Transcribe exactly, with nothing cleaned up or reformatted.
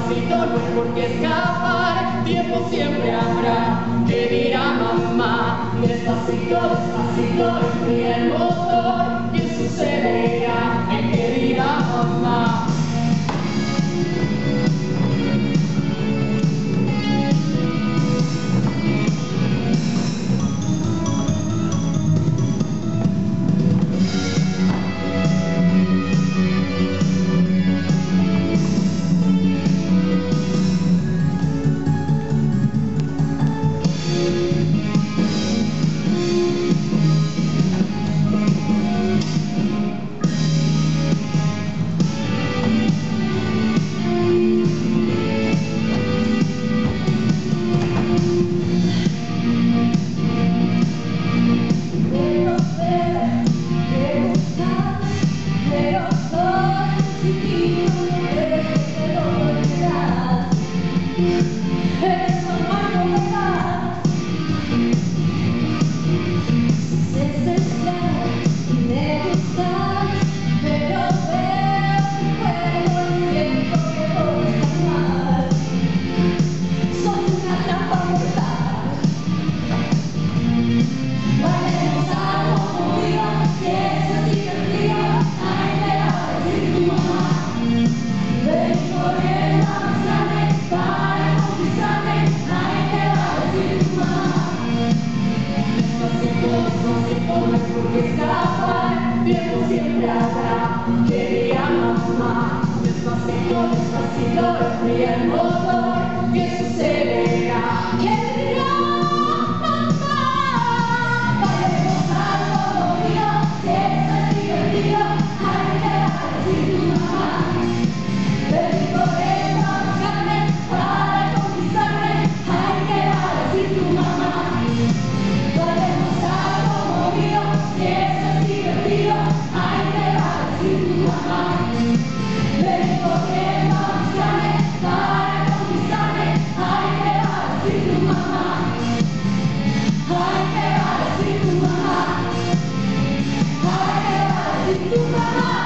despacito, no hay por qué escapar, tiempo siempre habrá, que dirá mamá. Despacito, despacito, enfría el motor, ¿qué sucederá? ¿En qué dirá mamá? Porque escapar, tiempo siempre habrá, que dirá mamá. Despacito, despacito, enfría el motor, ¿qué sucederá? ¿Qué dirá mamá? Vayamos algo mío, si es divertido, hay que decir tu mamá. Ven corriendo a buscarme, para conquistarme, hay que decir tu mamá. Vayamos algo mío, si es divertido, hay que decir tu mamá. Ven corriendo a buscarme, para conquistarme, hay que decir tu mamá. Hay que decir tu mamá. Hay que decir tu mamá.